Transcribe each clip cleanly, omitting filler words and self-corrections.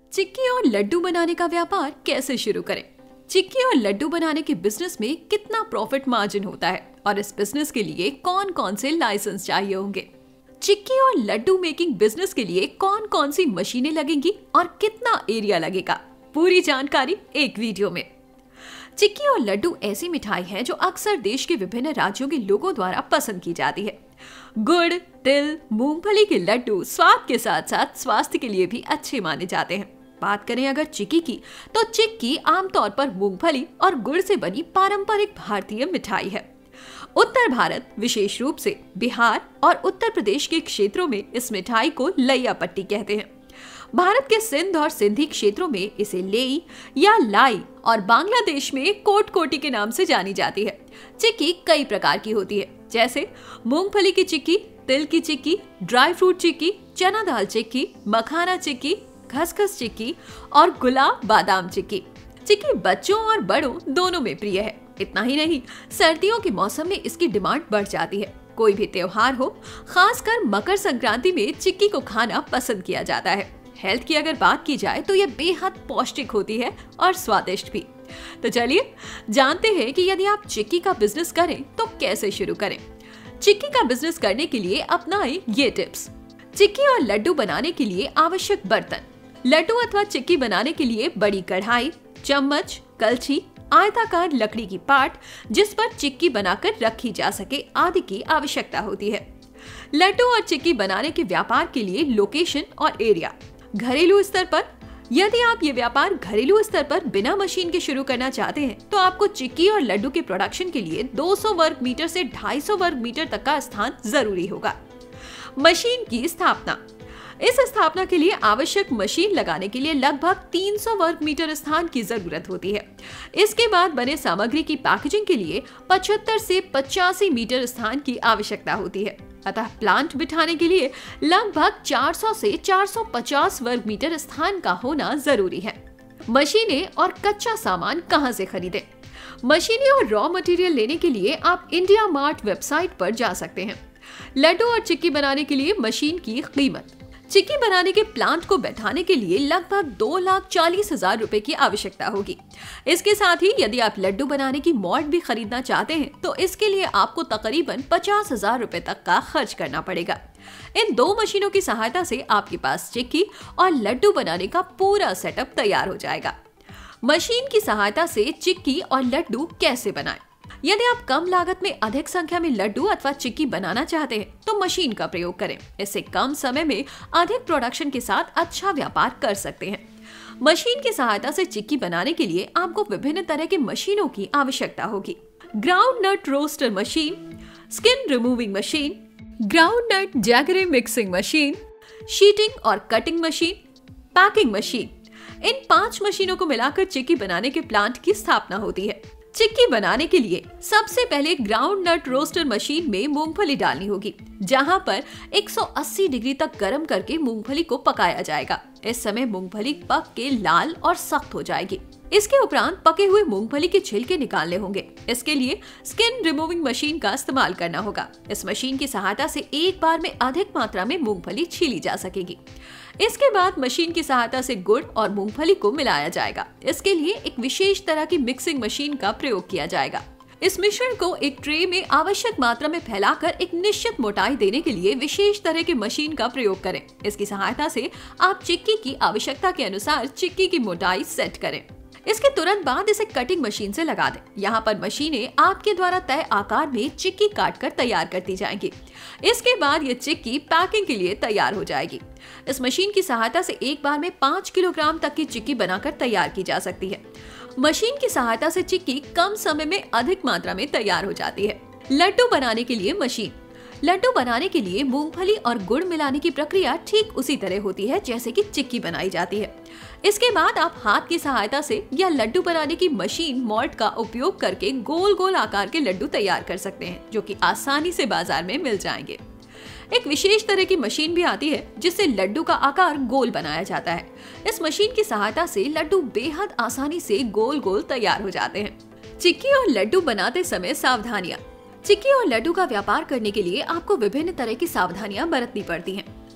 चिक्की और लड्डू बनाने का व्यापार कैसे शुरू करें? चिक्की और लड्डू बनाने के बिजनेस में कितना प्रॉफिट मार्जिन होता है और इस बिजनेस के लिए कौन कौन से लाइसेंस चाहिए होंगे? चिक्की और लड्डू मेकिंग बिजनेस के लिए कौन कौन सी मशीनें लगेंगी और कितना एरिया लगेगा? पूरी जानकारी एक वीडियो में। चिक्की और लड्डू ऐसी मिठाई है जो अक्सर देश के विभिन्न राज्यों के लोगों द्वारा पसंद की जाती है। गुड़, तिल, मूंगफली के लड्डू स्वाद के साथ साथ स्वास्थ्य के लिए भी अच्छे माने जाते हैं। बात करें अगर चिक्की की, तो चिक्की आमतौर पर मूंगफली और गुड़ से बनी पारंपरिक भारतीय मिठाई है। उत्तर भारत, विशेष रूप से बिहार और उत्तर प्रदेश के क्षेत्रों में इस मिठाई को लैया पट्टी कहते हैं। भारत के सिंध और सिंधी क्षेत्रों में इसे लेई या लाई और बांग्लादेश में कोट कोटी के नाम से जानी जाती है। चिक्की कई प्रकार की होती है, जैसे मूंगफली की चिक्की, तिल की चिक्की, ड्राई फ्रूट चिक्की, चना दाल चिक्की, मखाना चिक्की, खसखस चिक्की और गुलाब बादाम चिक्की। चिक्की बच्चों और बड़ों दोनों में प्रिय है। इतना ही नहीं, सर्दियों के मौसम में इसकी डिमांड बढ़ जाती है। कोई भी त्योहार हो, खासकर मकर संक्रांति में चिक्की को खाना पसंद किया जाता है। हेल्थ की अगर बात की जाए तो यह बेहद पौष्टिक होती है और स्वादिष्ट भी। तो चलिए जानते हैं कि यदि आप चिक्की का बिजनेस करें तो कैसे शुरू करें। चिक्की का बिजनेस करने के लिए अपनाएं ये टिप्स। चिक्की और लड्डू बनाने के लिए आवश्यक बर्तन। लड्डू अथवा चिक्की बनाने के लिए बड़ी कढ़ाई, चम्मच, कलछी, आयताकार लकड़ी की पाट जिस पर चिक्की बनाकर रखी जा सके आदि की आवश्यकता होती है। लड्डू और चिक्की बनाने के व्यापार के लिए लोकेशन और एरिया। घरेलू स्तर पर, यदि आप ये व्यापार घरेलू स्तर पर बिना मशीन के शुरू करना चाहते हैं तो आपको चिक्की और लड्डू के प्रोडक्शन के लिए 200 वर्ग मीटर से 250 वर्ग मीटर तक का स्थान जरूरी होगा। मशीन की स्थापना। इस स्थापना के लिए आवश्यक मशीन लगाने के लिए लगभग 300 वर्ग मीटर स्थान की जरूरत होती है। इसके बाद बने सामग्री की पैकेजिंग के लिए 75 से 85 मीटर स्थान की आवश्यकता होती है। अतः प्लांट बिठाने के लिए लगभग 400 से 450 वर्ग मीटर स्थान का होना जरूरी है। मशीनें और कच्चा सामान कहां से खरीदें? मशीनें और रॉ मटेरियल लेने के लिए आप इंडिया मार्ट वेबसाइट पर जा सकते हैं। लड्डू और चिक्की बनाने के लिए मशीन की कीमत। चिक्की बनाने के प्लांट को बैठाने के लिए लगभग 2,40,000 रुपए की आवश्यकता होगी। इसके साथ ही यदि आप लड्डू बनाने की मॉड भी खरीदना चाहते हैं तो इसके लिए आपको तकरीबन 50,000 रुपए तक का खर्च करना पड़ेगा। इन दो मशीनों की सहायता से आपके पास चिक्की और लड्डू बनाने का पूरा सेटअप तैयार हो जाएगा। मशीन की सहायता से चिक्की और लड्डू कैसे बनाएं? यदि आप कम लागत में अधिक संख्या में लड्डू अथवा चिक्की बनाना चाहते हैं तो मशीन का प्रयोग करें। इससे कम समय में अधिक प्रोडक्शन के साथ अच्छा व्यापार कर सकते हैं। मशीन की सहायता से चिक्की बनाने के लिए आपको विभिन्न तरह के मशीनों की आवश्यकता होगी। Groundnut roaster machine, skin removing machine, groundnut jaggery mixing machine, sheeting और कटिंग मशीन, पैकिंग मशीन। इन 5 मशीनों को मिलाकर चिक्की बनाने के प्लांट की स्थापना होती है। चिक्की बनाने के लिए सबसे पहले ग्राउंड नट रोस्टर मशीन में मूंगफली डालनी होगी, जहां पर 180 डिग्री तक गर्म करके मूंगफली को पकाया जाएगा। इस समय मूंगफली पक के लाल और सख्त हो जाएगी। इसके उपरांत पके हुए मूंगफली के छिलके निकालने होंगे। इसके लिए स्किन रिमूविंग मशीन का इस्तेमाल करना होगा। इस मशीन की सहायता से एक बार में अधिक मात्रा में मूंगफली छीली जा सकेगी। इसके बाद मशीन की सहायता से गुड़ और मूंगफली को मिलाया जाएगा। इसके लिए एक विशेष तरह की मिक्सिंग मशीन का प्रयोग किया जाएगा। इस मिश्रण को एक ट्रे में आवश्यक मात्रा में फैलाकर एक निश्चित मोटाई देने के लिए विशेष तरह की मशीन का प्रयोग करें। इसकी सहायता से आप चिक्की की आवश्यकता के अनुसार चिक्की की मोटाई सेट करें। इसके तुरंत बाद इसे कटिंग मशीन से लगा दें। यहाँ पर मशीनें आपके द्वारा तय आकार में चिक्की काटकर तैयार करती जाएंगी। इसके बाद ये चिक्की पैकिंग के लिए तैयार हो जाएगी। इस मशीन की सहायता से एक बार में 5 किलोग्राम तक की चिक्की बनाकर तैयार की जा सकती है। मशीन की सहायता से चिक्की कम समय में अधिक मात्रा में तैयार हो जाती है। लड्डू बनाने के लिए मशीन। लड्डू बनाने के लिए मूंगफली और गुड़ मिलाने की प्रक्रिया ठीक उसी तरह होती है जैसे कि चिक्की बनाई जाती है। इसके बाद आप हाथ की सहायता से या लड्डू बनाने की मशीन मोल्ड का उपयोग करके गोल गोल आकार के लड्डू तैयार कर सकते हैं, जो कि आसानी से बाजार में मिल जाएंगे। एक विशेष तरह की मशीन भी आती है जिससे लड्डू का आकार गोल बनाया जाता है। इस मशीन की सहायता से लड्डू बेहद आसानी से गोल गोल तैयार हो जाते हैं। चिक्की और लड्डू बनाते समय सावधानियां। चिक्की और लड्डू का व्यापार करने के लिए आपको विभिन्न तरह की सावधानियां बरतनी पड़ती हैं।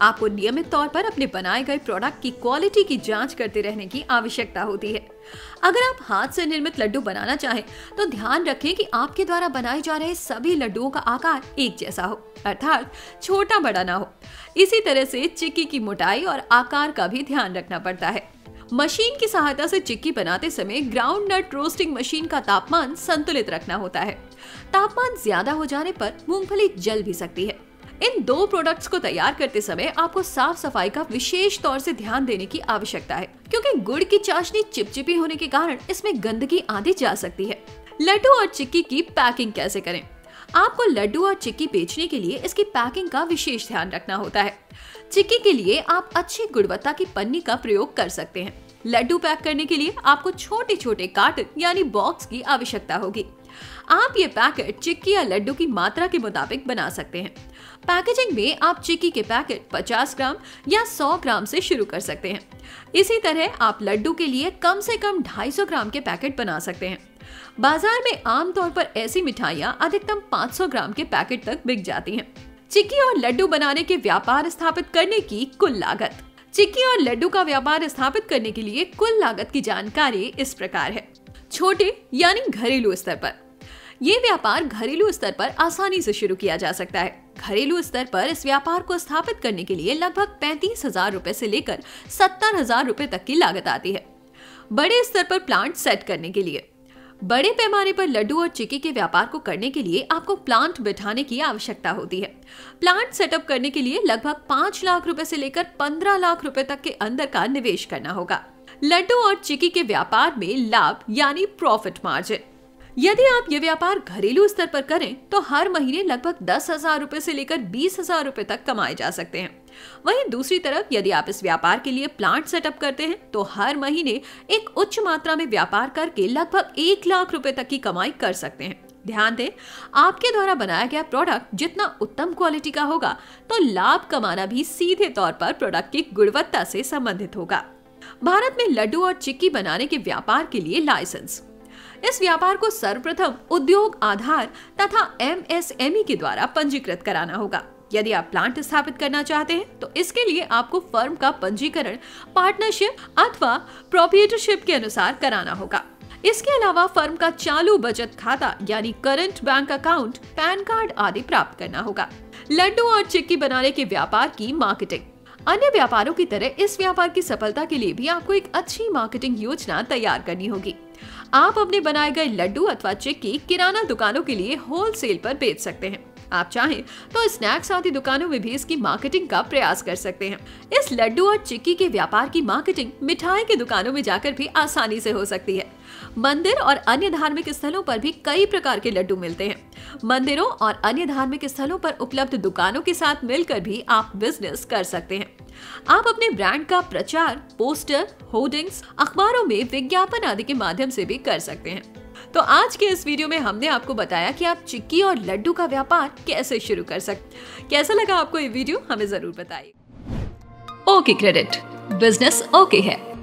आपको नियमित तौर पर अपने बनाए गए प्रोडक्ट की क्वालिटी की जांच करते रहने की आवश्यकता होती है। अगर आप हाथ से निर्मित लड्डू बनाना चाहें तो ध्यान रखें कि आपके द्वारा बनाए जा रहे सभी लड्डुओं का आकार एक जैसा हो, अर्थात छोटा बड़ा ना हो। इसी तरह से चिक्की की मोटाई और आकार का भी ध्यान रखना पड़ता है। मशीन की सहायता से चिक्की बनाते समय ग्राउंड नट रोस्टिंग मशीन का तापमान संतुलित रखना होता है। तापमान ज्यादा हो जाने पर मूंगफली जल भी सकती है। इन दो प्रोडक्ट्स को तैयार करते समय आपको साफ सफाई का विशेष तौर से ध्यान देने की आवश्यकता है, क्योंकि गुड़ की चाशनी चिपचिपी होने के कारण इसमें गंदगी आदि जा सकती है। लड्डू और चिक्की की पैकिंग कैसे करें? आपको लड्डू और चिक्की बेचने के लिए इसकी पैकिंग का विशेष ध्यान रखना होता है। चिक्की के लिए आप अच्छी गुणवत्ता की पन्नी का प्रयोग कर सकते हैं। लड्डू पैक करने के लिए आपको छोटे छोटे कार्टन यानी बॉक्स की आवश्यकता होगी। आप ये पैकेट चिक्की या लड्डू की मात्रा के मुताबिक बना सकते हैं। पैकेजिंग में आप चिक्की के पैकेट 50 ग्राम या 100 ग्राम से शुरू कर सकते हैं। इसी तरह आप लड्डू के लिए कम से कम 250 ग्राम के पैकेट बना सकते हैं। बाजार में आमतौर पर ऐसी मिठाइयाँ अधिकतम 500 ग्राम के पैकेट तक बिक जाती हैं। चिक्की और लड्डू बनाने के व्यापार स्थापित करने की कुल लागत। चिक्की और लड्डू का व्यापार स्थापित करने के लिए कुल लागत की जानकारी इस प्रकार है। छोटे यानी घरेलू स्तर पर, ये व्यापार घरेलू स्तर पर आसानी से शुरू किया जा सकता है। घरेलू स्तर पर इस व्यापार को स्थापित करने के लिए लगभग 35,000 रुपए से लेकर 70,000 रुपए तक की लागत आती है। बड़े स्तर पर प्लांट सेट करने के लिए, बड़े पैमाने पर लड्डू और चिक्की के व्यापार को करने के लिए आपको प्लांट बिठाने की आवश्यकता होती है। प्लांट सेटअप करने के लिए लगभग 5 लाख रुपए से लेकर 15 लाख रुपए तक के अंदर का निवेश करना होगा। लड्डू और चिक्की के व्यापार में लाभ यानी प्रॉफिट मार्जिन। यदि आप ये व्यापार घरेलू स्तर पर करें तो हर महीने लगभग 10,000 रुपए से लेकर 20,000 रुपए तक कमाए जा सकते हैं। वहीं दूसरी तरफ यदि आप इस व्यापार के लिए प्लांट सेटअप करते हैं तो हर महीने एक उच्च मात्रा में व्यापार करके लगभग 1 लाख रुपए तक की कमाई कर सकते हैं। ध्यान दें, आपके द्वारा बनाया गया प्रोडक्ट जितना उत्तम क्वालिटी का होगा तो लाभ कमाना भी सीधे तौर पर प्रोडक्ट की गुणवत्ता से संबंधित होगा। भारत में लड्डू और चिक्की बनाने के व्यापार के लिए लाइसेंस। इस व्यापार को सर्वप्रथम उद्योग आधार तथा MSME के द्वारा पंजीकृत कराना होगा। यदि आप प्लांट स्थापित करना चाहते हैं तो इसके लिए आपको फर्म का पंजीकरण पार्टनरशिप अथवा प्रोप्राइटरशिप के अनुसार कराना होगा। इसके अलावा फर्म का चालू बचत खाता यानी current bank account, PAN card आदि प्राप्त करना होगा। लड्डू और चिक्की बनाने के व्यापार की मार्केटिंग। अन्य व्यापारों की तरह इस व्यापार की सफलता के लिए भी आपको एक अच्छी मार्केटिंग योजना तैयार करनी होगी। आप अपने बनाए गए लड्डू अथवा चिक्की किराना दुकानों के लिए होलसेल पर बेच सकते हैं। आप चाहें तो स्नैक्स आदि दुकानों में भी इसकी मार्केटिंग का प्रयास कर सकते हैं। इस लड्डू और चिक्की के व्यापार की मार्केटिंग मिठाई की दुकानों में जाकर भी आसानी से हो सकती है। मंदिर और अन्य धार्मिक स्थलों पर भी कई प्रकार के लड्डू मिलते हैं। मंदिरों और अन्य धार्मिक स्थलों पर उपलब्ध दुकानों के साथ मिलकर भी आप बिजनेस कर सकते हैं। आप अपने ब्रांड का प्रचार पोस्टर, होर्डिंग्स, अखबारों में विज्ञापन आदि के माध्यम से भी कर सकते हैं। तो आज के इस वीडियो में हमने आपको बताया कि आप चिक्की और लड्डू का व्यापार कैसे शुरू कर सकते। कैसा लगा आपको ये वीडियो? हमें जरूर बताइए। ओके क्रेडिट, बिजनेस ओके है।